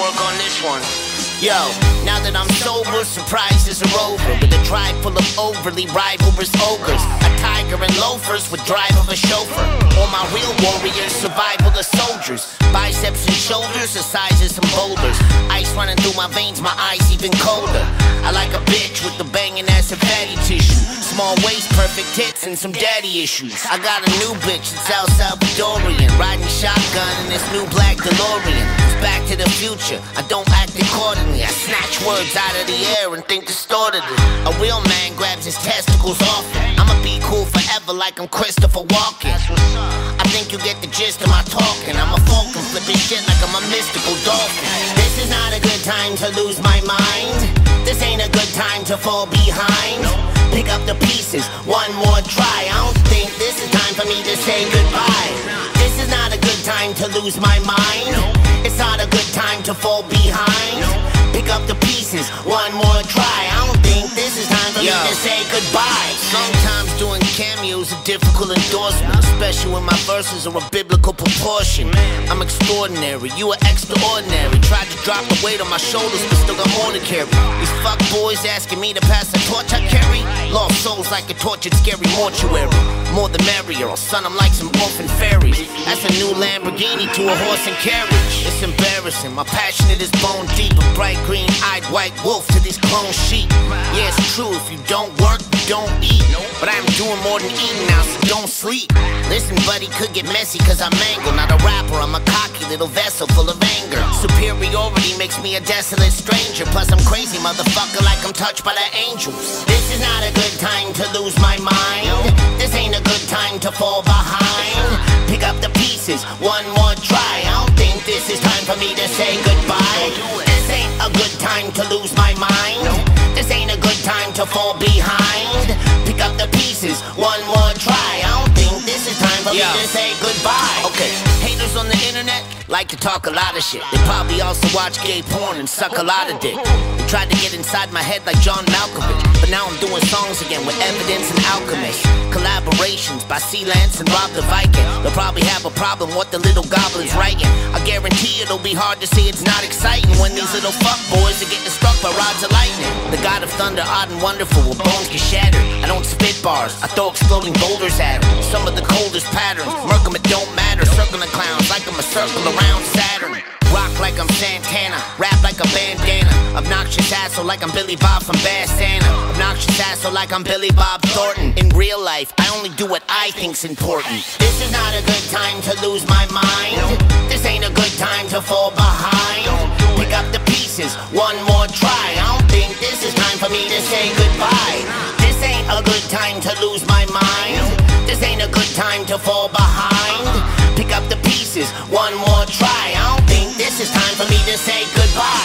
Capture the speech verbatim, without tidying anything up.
work on this one. Yo, now that I'm sober, surprises are over. With a tribe full of overly rivalrous ogres, a tiger and loafers with drive of a chauffeur. All my real warriors, survival the soldiers. Biceps and shoulders, the size of some boulders. Ice running through my veins, my eyes even colder. I like a bitch with the banging ass and fatty tissue. Small waist, perfect tits, and some daddy issues. I got a new bitch, it's El Salvadorian, riding shotgun in this new black DeLorean. It's Back to the Future, I don't act accordingly. I snatch words out of the air and think distortedly. A real man grabs his testicles often. I'ma be cool forever like I'm Christopher Walken. I think you get the gist of my talking. I'm a falcon flipping shit like I'm a mystical dolphin. This is not a good time to lose my mind. This ain't a good time to fall behind. Pick up the pieces, one more try. I don't think this is time for me to say goodbye. This is not a good time to lose my mind. It's not a good time to fall behind. Pick up the pieces, one more try. I don't think this is time for Yo. me to say goodbye. Sometimes doing cameos a difficult endorsement, especially when my verses are a biblical proportion. I'm extraordinary, you are extraordinary. Tried to drop the weight on my shoulders, but still got more to carry. These fuck boys asking me to pass the torch I carry. Lost souls like a tortured, scary mortuary. More the merrier, I'll son them like some orphan fairies. That's a new Lamborghini to a horse and carriage. It's embarrassing, my passionate is bone deep. A bright green-eyed white wolf to these clone sheep. Yeah, it's true, if you don't work, you don't eat. But I'm doing more than eating now, so don't sleep. Listen, buddy, could get messy cause I'm mangled. Not a rapper, I'm a cocky little vessel full of anger. Superiority makes me a desolate stranger. Plus I'm crazy, motherfucker, like I'm touched by the angels. This is not a good time to lose my mind. This ain't a good time to fall behind. Pick up the pieces, one more try. I don't think this is time for me to say goodbye. This ain't a good time to lose my mind. This ain't a good time to fall behind. Pick up the pieces, one more try. I don't think this is time for Yo. me to say goodbye. Okay, haters on the internet like to talk a lot of shit. They probably also watch gay porn and suck a lot of dick. They tried to get inside my head like John Malkovich, but now I'm doing songs again with Evidence and Alchemist. Collaborations by Sea-Lance and Rob the Viking. They'll probably have a problem what the little goblin's writing. I guarantee it'll be hard to see it's not exciting when these little fuck boys are getting struck by rods of lightning. The god of thunder, odd and wonderful, where bones get shattered. I don't spit bars, I throw exploding boulders at them. Some of the coldest patterns, murk 'em, it don't matter. Circling clowns like I'm a circle around Saturn. Rock like I'm Santana, rap like a bandana. Obnoxious asshole like I'm Billy Bob from Bad Santa. Obnoxious asshole like I'm Billy Bob Thornton. In real life, I only do what I think's important. This is not a good time to lose my mind. This ain't a good time to fall behind. Pick up the pieces, one more try. I don't think this is time for me to say goodbye. This ain't a good time to lose my mind. This ain't a good time to fall behind. Pick up the pieces, one more try. I don't think this is time for me to say goodbye.